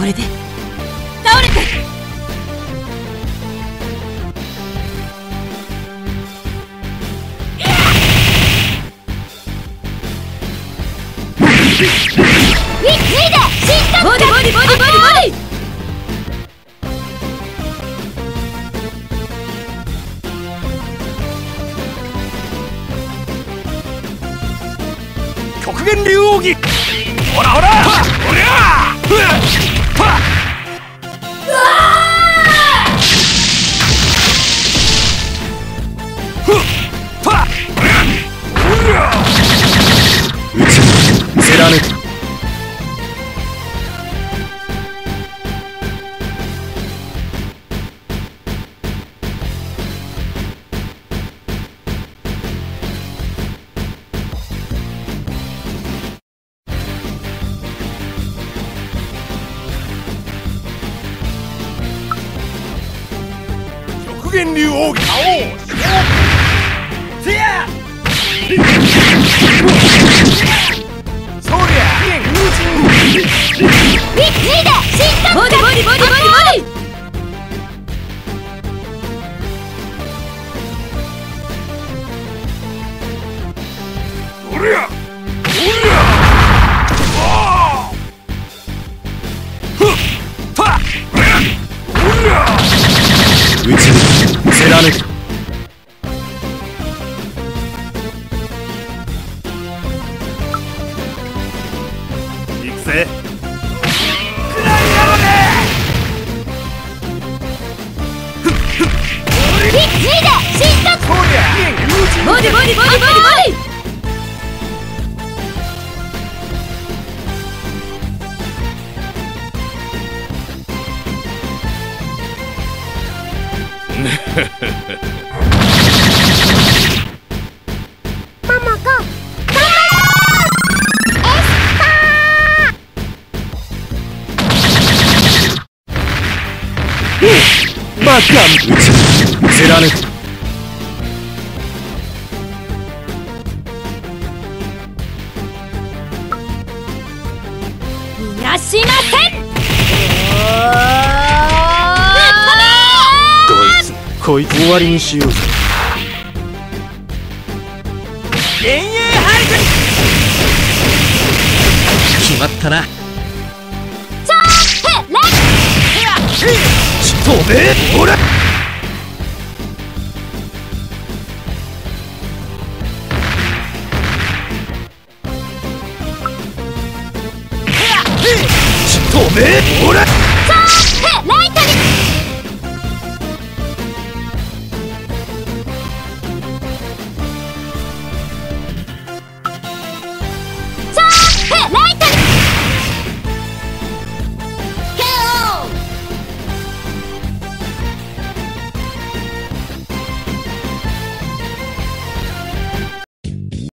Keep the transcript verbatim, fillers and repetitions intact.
れで倒れて。 見て進化。 ボディボディボディボディボディ。 極限竜奥義。ほらほらおりゃー。うわうちに見せられた。 極限竜奥義。せやそりゃ見て進化。 ボディボディボディボディボディ。 おりゃおりゃあふっはっおりゃうちに見せられた。 行くぜ。くらいやろね。 見て進化。 そりゃボディボディボディボディボディ。 ママがバカ。うちに見せられた。 逃がしません。 こいつこいつ終わりにしようぜ。 幻影配下。 決まったな。 チャーヘレちょっとおめえほら。ちょっとおめえほら。 チャーヘライトに。チャーヘライト。